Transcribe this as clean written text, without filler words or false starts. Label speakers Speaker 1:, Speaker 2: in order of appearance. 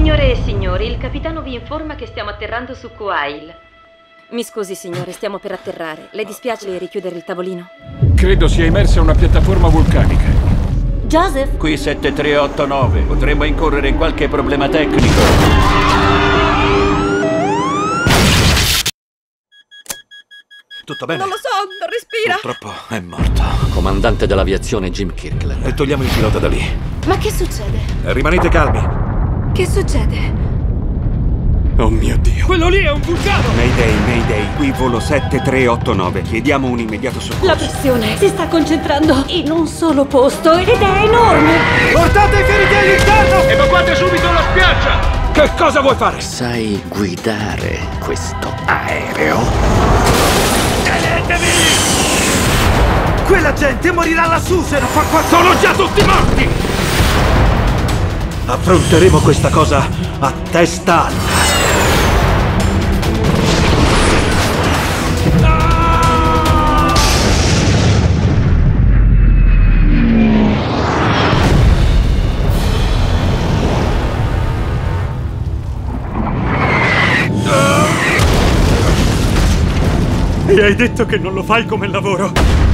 Speaker 1: Signore e signori, il capitano vi informa che stiamo atterrando su Kuail.
Speaker 2: Mi scusi, signore, stiamo per atterrare. Le dispiace richiudere il tavolino?
Speaker 3: Credo sia immersa una piattaforma vulcanica.
Speaker 2: Joseph?
Speaker 4: Qui 7389. Potremmo incorrere in qualche problema tecnico.
Speaker 5: Tutto bene?
Speaker 2: Non lo so, non respira.
Speaker 5: Purtroppo è morto.
Speaker 6: Comandante dell'aviazione Jim Kirkland.
Speaker 5: E togliamo il pilota da lì.
Speaker 2: Ma che succede?
Speaker 5: Rimanete calmi.
Speaker 2: Che succede?
Speaker 5: Oh mio Dio.
Speaker 3: Quello lì è un vulcano!
Speaker 7: Mayday, qui volo 7389. Chiediamo un immediato soccorso.
Speaker 2: La pressione si sta concentrando in un solo posto ed è enorme.
Speaker 7: Portate i feriti all'interno!
Speaker 3: Evacuate subito la spiaggia!
Speaker 5: Che cosa vuoi fare?
Speaker 6: Sai guidare questo aereo?
Speaker 5: Tenetevi!
Speaker 7: Quella gente morirà lassù se non fa qualcosa!
Speaker 5: Sono già tutti morti! Affronteremo questa cosa a testa alta. E hai detto che non lo fai come lavoro?